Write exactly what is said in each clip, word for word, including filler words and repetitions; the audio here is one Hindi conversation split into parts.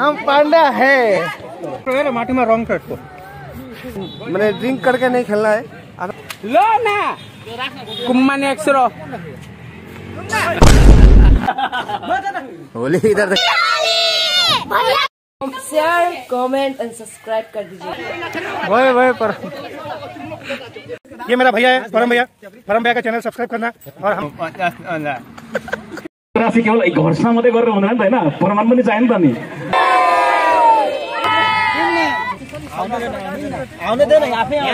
हम पांडा है। माटी में रंग कट को मैंने ड्रिंक करके नहीं खेलना है। लो ना कुम्मा ने एक्सरो होली इधर शेयर कमेंट एंड सब्सक्राइब कर दीजिए। वही वही पर ये मेरा भैया है परम भैया। परम भैया का चॅनल सबस्क्राईब करना और हम केवळ घोषणामध्ये गरेर हुँदैन हैन, प्रमाण पनि चाहियो नि त नि। आउने दे ना आफै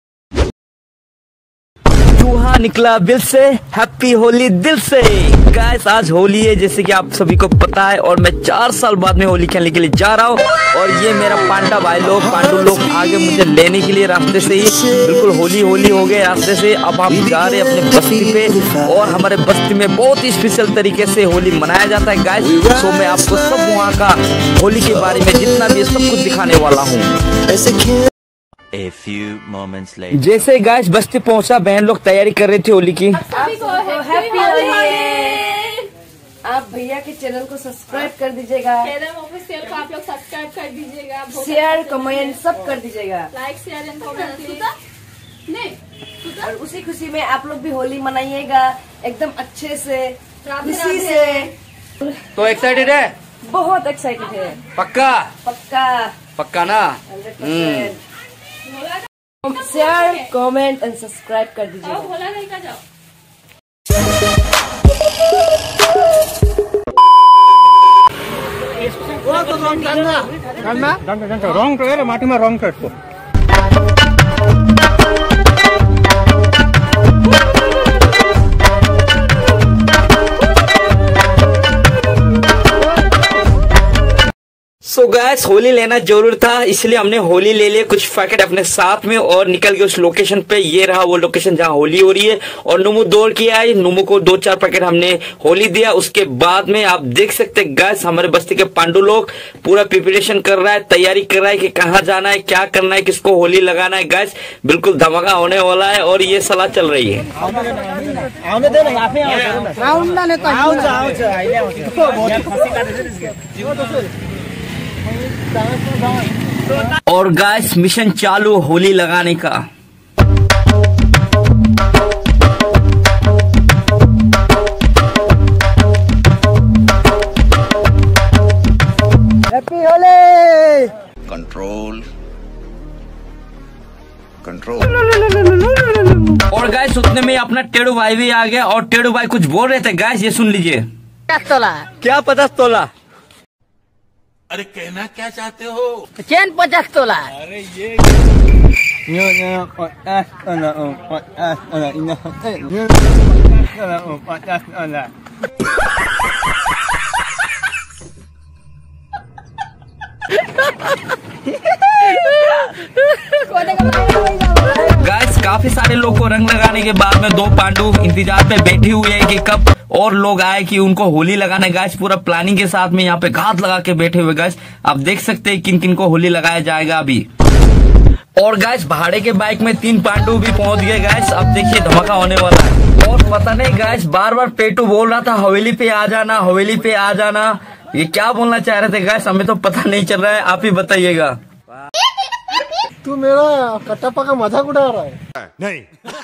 चूहा निकला बिल से, हैप्पी होली दिल से। गाइस आज होली है जैसे कि आप सभी को पता है और मैं चार साल बाद में होली खेलने के लिए जा रहा हूँ। और ये मेरा पांडा भाई लोग पांडु लोग आगे मुझे लेने के लिए रास्ते से ही बिल्कुल होली होली हो गए रास्ते से। अब हम जा रहे हैं अपने बस्ती पे और हमारे बस्ती में बहुत ही स्पेशल तरीके से होली मनाया जाता है गाइस। सो मैं आपको सब वहाँ का होली के बारे में जितना भी सब कुछ दिखाने वाला हूँ। A few moments later. जैसे गाइस बस्ती पहुंचा बहन लोग तैयारी कर रही थी होली की। हैप्पी होली। आप भैया के चैनल को सब्सक्राइब कर दीजिएगा, ऑफिशियल को आप लोग सब्सक्राइब कर दीजिएगा, शेयर कमेंट सब कर दीजिएगा, लाइक शेयर एंड कमेंट नहीं। और उसी खुशी में आप लोग भी होली मनाइएगा एकदम अच्छे से, खुशी से। तो एक्साइटेड है? बहुत एक्साइटेड है। पक्का पक्का पक्का ना। शेयर कमेंट एंड सब्सक्राइब कर दीजिएगा। भोला नहीं का जाओ। करना रंग तो माटी में रंग कट को सो so गाइस होली लेना जरूर था इसलिए हमने होली ले लिए कुछ पैकेट अपने साथ में और निकल गए उस लोकेशन पे। ये रहा वो लोकेशन जहाँ होली हो रही है और नुमू दौड़ के आए। नुमू को दो चार पैकेट हमने होली दिया। उसके बाद में आप देख सकते हैं गाइस हमारे बस्ती के पांडु लोग पूरा प्रिपरेशन कर रहा है, तैयारी कर रहा है कि कहाँ जाना है, क्या करना है, किसको होली लगाना है। गाइस बिल्कुल धमाका होने वाला है और ये सलाह चल रही है। और गाइस मिशन चालू होली लगाने का। हैप्पी होली। Control. Control. और गाइस उतने में अपना टेढ़ू भाई भी आ गया और टेढ़ू भाई कुछ बोल रहे थे गाइस, ये सुन लीजिए। तोला क्या पचास तोला? अरे कहना क्या चाहते हो? चैन पचास तोला। अरे ये पचास तोला पचास तोला पचास तोला। गाइस काफी सारे लोग को रंग लगाने के बाद में दो पांडु इंतजार पे बैठे हुए हैं कि कब और लोग आए कि उनको होली लगाने। गाइस पूरा प्लानिंग के साथ में यहाँ पे घात लगा के बैठे हुए। गाइस आप देख सकते हैं किन किन को होली लगाया जाएगा अभी। और गाइस भाड़े के बाइक में तीन पांडु भी पहुंच गए। गाइस अब देखिए धमाका होने वाला है। और पता नहीं गाइस बार बार पेटू बोल रहा था हवेली पे आ जाना, हवेली पे आ जाना। ये क्या बोलना चाह रहे थे गाइस हमें तो पता नहीं चल रहा है, आप ही बताइएगा। तू मेरा कटप्पा का मजाक उड़ा रहा है? नहीं।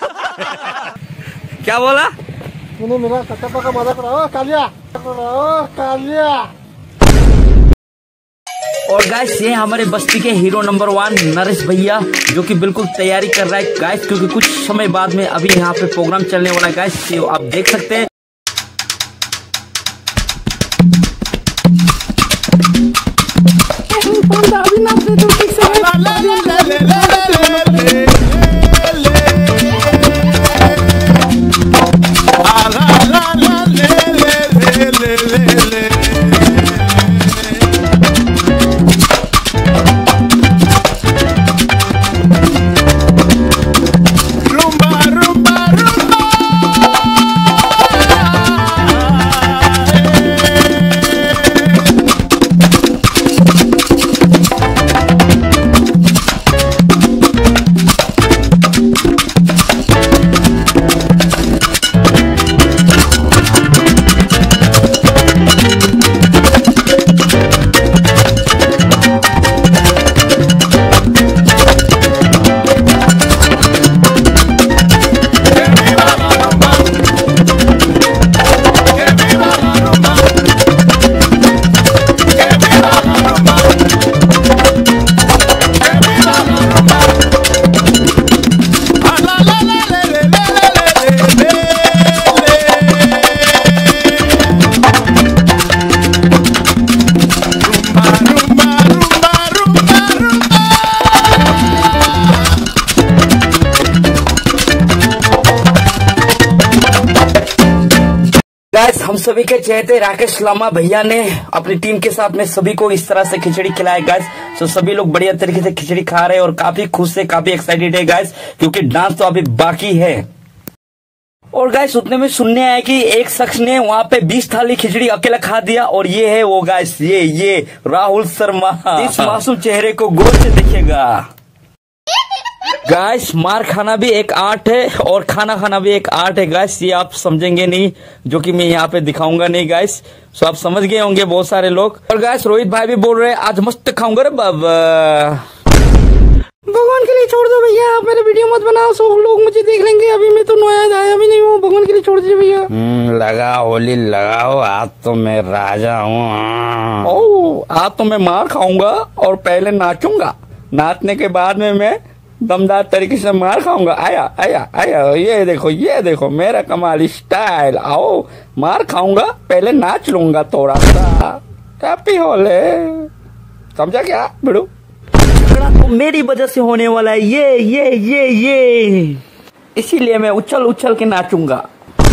क्या बोला? तूने मेरा कटप्पा का मजाक उड़ाया कालिया कालिया। और गाइस ये हमारे बस्ती के हीरो नंबर वन नरेश भैया जो कि बिल्कुल तैयारी कर रहा है गाइस, क्योंकि कुछ समय बाद में अभी यहाँ पे प्रोग्राम चलने वाला है गाइस, आप देख सकते हैं। गाइस हम सभी के चहेते राकेश लामा भैया ने अपनी टीम के साथ में सभी को इस तरह से खिचड़ी खिलाया गाइस। तो सभी लोग बढ़िया तरीके से खिचड़ी खा रहे हैं और काफी खुश है, काफी एक्साइटेड है गाइस, क्योंकि डांस तो अभी बाकी है। और गाइस उतने में सुनने आया कि एक शख्स ने वहां पे बीस थाली खिचड़ी अकेला खा दिया और ये है वो गाइस, ये ये राहुल शर्मा। इस मासूम चेहरे को गौर से देखिएगा गाइस। मार खाना भी एक आर्ट है और खाना खाना भी एक आर्ट है गाइस। ये आप समझेंगे नहीं, जो कि मैं यहाँ पे दिखाऊंगा नहीं गाइस। सो आप समझ गए होंगे बहुत सारे लोग। और गाइस रोहित भाई भी बोल रहे हैं आज मस्त खाऊंगा रे बाबा। भगवान के लिए छोड़ दो भैया, आप मेरे वीडियो मत बनाओ, सो लोग मुझे देख लेंगे। अभी मैं तो नया आया भी नहीं हूँ, भगवान के लिए छोड़ दीजिए भैया। लगा होली लगाओ, आज तो मैं राजा हूँ। ओह आज तो मैं मार खाऊंगा और पहले नाचूंगा, नाचने के बाद में मैं दमदार तरीके से मार खाऊंगा। आया आया आया, ये देखो ये देखो मेरा कमाल स्टाइल। आओ मार खाऊंगा, पहले नाच लूंगा थोड़ा सा। हैप्पी होले, समझा क्या बिड़ू? तो मेरी वजह से होने वाला है ये ये ये ये, इसीलिए मैं उछल उछल के नाचूंगा।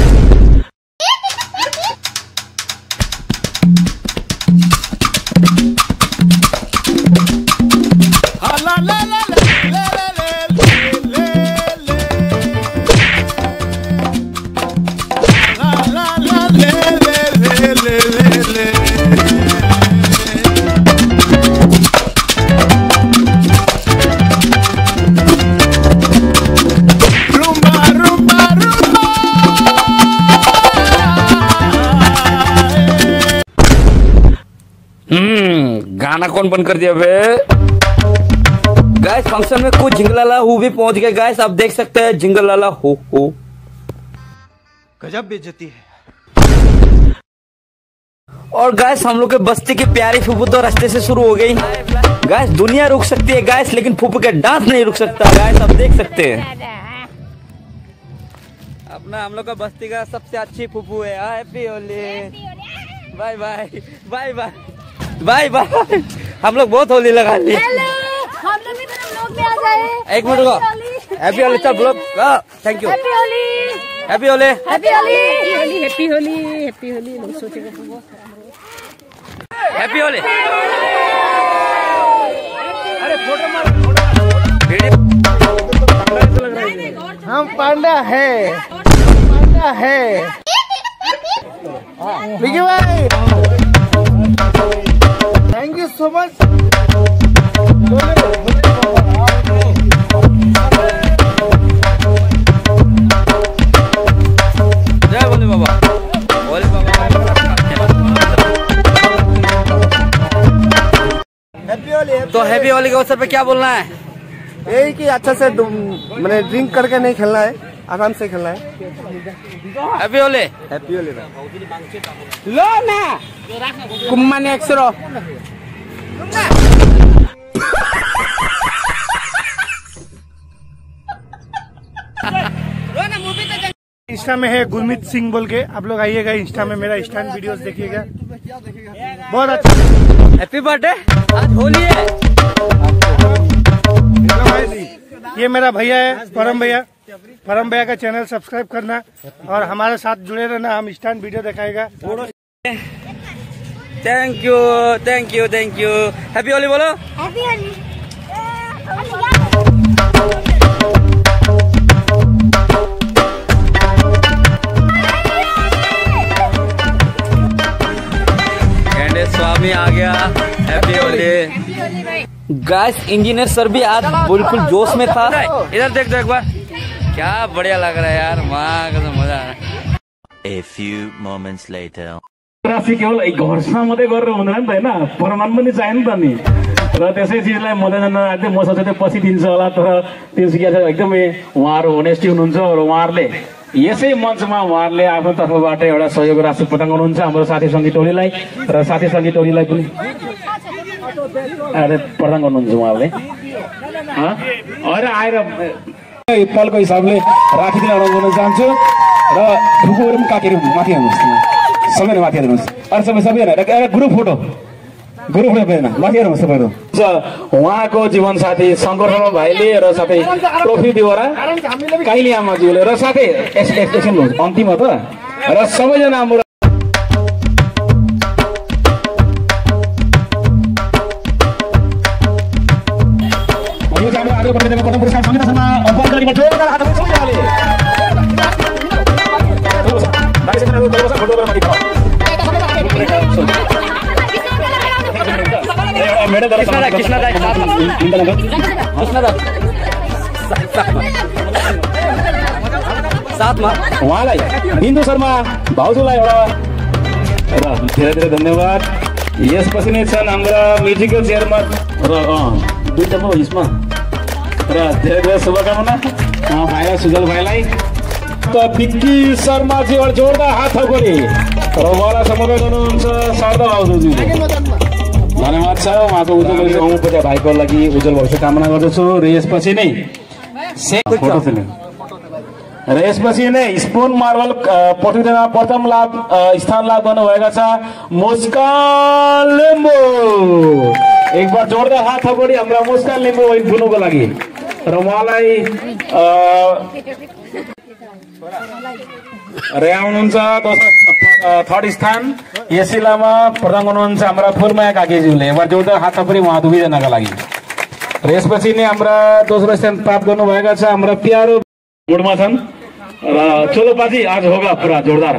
हम्म गाना कौन बंद कर दिया बे? गाइस फंक्शन में कुछ जिंगलाला हु भी पहुंच गए गाइस, आप देख सकते हैं जिंगलाला हु हु। गजब बेइज्जती है। और गाइस हम लोग के बस्ती की प्यारी फूफू तो रास्ते से शुरू हो गई गाइस। दुनिया रुक सकती है गाइस, लेकिन फूफू के डांस नहीं रुक सकता गाइस, आप देख सकते हैं। अपना हम लोग का बस्ती का सबसे अच्छी फूफू है। Happy Holi, bye bye bye bye bye bye. हम लोग बहुत होली लगा ली। हम लोग भी लोग भी आ जाए। एक मिनट को हैप्पी होली चल blog. Thank you. Happy Holi, happy Holi, happy Holi, happy Holi, happy Holi. लोग सोचेंगे हैप्पी होली। अरे फोटो मार, हम पांडा है, पांडा है विकी भाई, थैंक यू सो मच। जय भोले बाबा, भोले बाबा। हैप्पी होली। तो हैप्पी होली के अवसर पे क्या बोलना है? यही कि अच्छा से मैंने ड्रिंक करके नहीं खेलना है, आराम से खेलना है। Happy Holi, happy Holi. लो ना कुम्माने एक्सरो। इंस्टा में है गुरमीत सिंह बोल के, आप लोग आइएगा इंस्टा में, मेरा स्टैंड वीडियोस देखिएगा, बहुत अच्छा। हैप्पी बर्थडे, आज होली है। ये मेरा भैया है परम भैया, परम भैया का चैनल सब्सक्राइब करना और हमारे साथ जुड़े रहना, हम स्टैंड वीडियो दिखाएगा। Thank you thank you thank you. Happy Holi बोलो। हैप्पी होली। स्वामी आ गया। Happy Holi guys. Engineer sir भी आज बिल्कुल जोश में था। इधर देख दो एक बार, क्या बढ़िया लग रहा है यार, वहाँ का तो मजा आ रहा है। A few moments later. राशि केवल घरसम्म मात्रै गरेर हुँदैन नि त होइन, प्रमाण पनि चाहियो नि त नि। र त्यसै चिजलाई मध्यनजर राख्दै म सोच्दै थिएँ पछि दिन्छ होला, तर तिनसुकिया चाहिँ एकदमै उहाँहरू होनेस्टी हुनुहुन्छ र उहाँहरूले यसै मञ्चमा उहाँहरूले आफ्नो तर्फबाट एउटा सहयोग राशि प्रदान गर्नुहुन्छ हाम्रो साथी सङ्गीत टोलीलाई र साथी सङ्गीत टोलीलाई पनि प्रदान गर्नुहुन्छ उहाँहरूले। अहिले आएर पलको हिसाबले राखिदिन गर्न चाहन्छु र फुपूहरू पनि काटेर माथि आउनुहोस्, सबैले माथि हेर्नुहोस्। अरू सबै सबैजना एउटा ग्रुप फोटो, ग्रुप फोटो पहिला माथि हेर्नुहोस् सबैहरू। उहाँको जीवन साथी शङ्कर शर्मा भाइले र साथै ट्रफी दिवरा काइली आमाज्यूले र साथै एकछिन अन्तिम हो त, र सबैजना हाम्रो आगे बढ़ते प्रथम पुरस्कार संगीता शर्मा अर्पण गरेको जोरदार हातताली सबैजनाले उहाँलाई बिन्दु शर्मा भाउजूलाई एउटा र धेरै धेरै धन्यवाद। यसपछि नै छन् हाम्रा म्युजिकल चेयरमा र दुईटा म यसमा र धेरै धेरै शुभकामना भाइलाई सुजल भाइलाई त विक्की शर्माजी एउटा जोरदार हात थपडी र उहाँलाई सम्बोधन गर्नुहुन्छ शारदा भाउजूजीले धन्यवाद छ। उहाँको उज्जवल भविष्य भाइको लागि उज्जवल भविष्य कामना गर्दछु। र यसपछि नै फोटो फिल्म र यसपछि नै स्पुन मार्बल प्रतियोगितामा प्रथम लाभ स्थान लाभ गर्नुभएका छ मुस्कान लिम्बू। एकबार जोरदार हात थपडी हाम्रा मुस्कान लिम्बू बुनुको लागि र उहाँलाई र आउनुहुन्छ थर्ड स्थान एसी लामा प्रदान गर्नुहुन्छ हाम्रा फुलमाया काकीज्यूले। एकबार जोरदार हात थपडी उहाँ दुवैजनाका लागि। र यसपछि नै हाम्रा दोस्रो स्थान प्राप्त गर्नुभएका छ हाम्रा प्यारो मुडमा छन् र चोलोपाजी आज होगा पुरा जोरदार।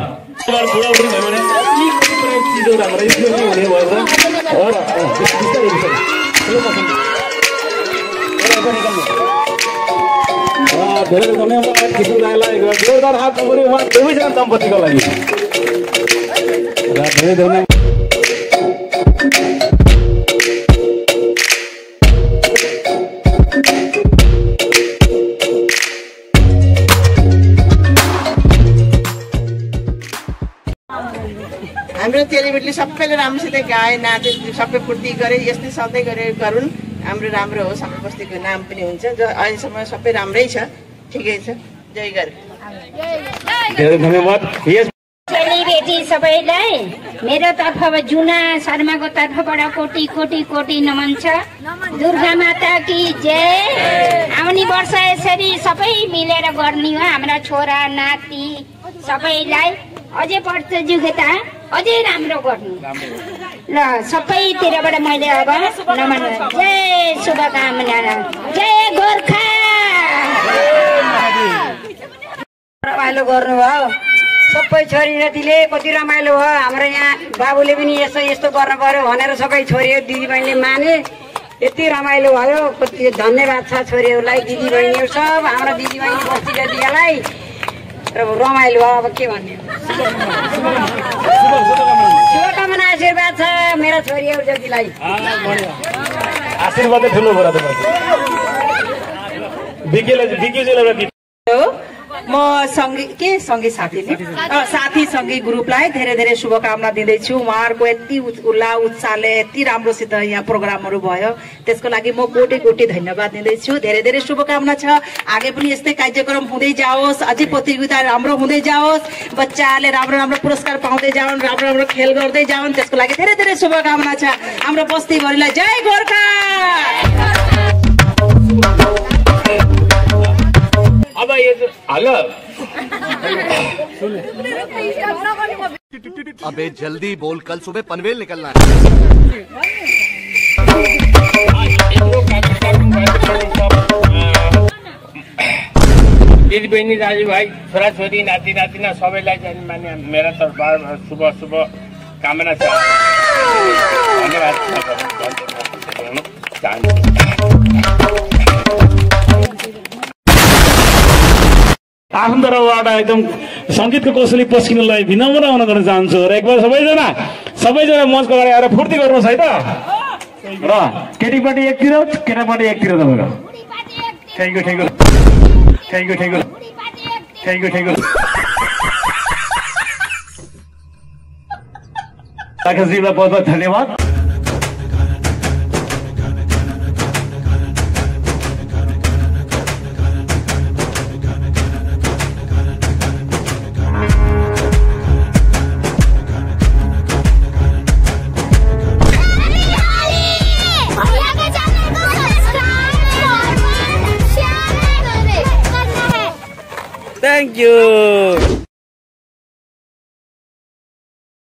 धेरै धन्यवाद किशोर दाइलाई जोरदार हात थपडी उहाँ दुवैजना दम्पतिको लागि र धेरै धन्यवाद। हाम्रो चेलीबेटीले सबैले राम्रोसित गाए नाचे सबै पूर्ति गरे यस्तै सधैँ गरे गरून् हाम्रो राम्रो हो। सबै बस्तीको नाम पनि हुन्छ जो अहिलेसम्म सबै राम्रै छ ठिकै छ। जय गर धन्यवाद। चेलीबेटी सबैलाई मेरो तर्फबाट जुना शर्माको तर्फबाट कोटी कोटी कोटी नमन छ। दुर्गा माता की जय। आउने वर्ष यसरी सबै मिलेर गर्ने हो हाम्रा छोरा नाति सबैलाई अझै पर्छ जुगेता अझै राम्रो गर्नु ल सबैतिरबाट मैले अब नमन जय शुभकामना जय गोर्खा। रमाइलो गर्नुभयो सबै छोरी नातिले कति रमाइलो भयो। हाम्रो यहाँ बाबुले पनि यस्तो यस्तो गर्नु पर्यो भनेर सबै छोरीहरू दिदीबहिनीले माने यति रमाइलो भयो। कति धन्यवाद छ छोरीहरूलाई दिदीबहिनीहरू सब हाम्रो दिदीबहिनी बस्ती जतिलाई रमाइलो भयो। अब के भन्ने शुभकामना आशीर्वाद छ मेरा छोरीहरू जतिलाई आशीर्वाद ठुलो भयो। म सँगै के सँगै साथीले साथी सँगै ग्रुपलाई धेरै धेरै शुभकामना दिँदैछु। उहाँहरूको यति उल्लाह उत्साहले यति राम्रोसित यहाँ प्रोग्रामहरू भयो त्यसको लागि म कोटी कोटी धन्यवाद दिँदैछु। धेरै धेरै शुभकामना छ। आगे पनि यस्तै कार्यक्रम हुँदै जाओस् अझै प्रतियोगिता राम्रो हुँदै जाओस् बच्चाहरूले राम्रो राम्रो पुरस्कार पाउँदै जाउन् राम्रो राम्रो खेल गर्दै जाउन् त्यसको लागि धेरै धेरै शुभकामना छ। हाम्रो बस्तीभरिलाई जय गोर्खा। अब ये हेलो अबे जल्दी बोल कल सुबह पनवेल निकलना है। दिदी बहिनी दाजुभाइ छोराछोरी नाति नातिना सबैलाई चाहिँ माने मेरा तर्फबाट शुभ शुभ कामना छ। धन्यवाद चाहन्छु। आफन्तबाट एकदम सङ्गीतको कौशली पस्किनुलाई विनम्र हुन गर्न चाहन्छु र एकबार सबैजना सबैजना मञ्चको अगाडि आएर फुर्ती गर्नुहोस् है त। र केटीपाटी एकतिर केटापाटी एकतिर तपाईँको thank you thank you thank you thank you thank you thank you राकेशजीलाई बहुत बहुत धन्यवाद। Thank you.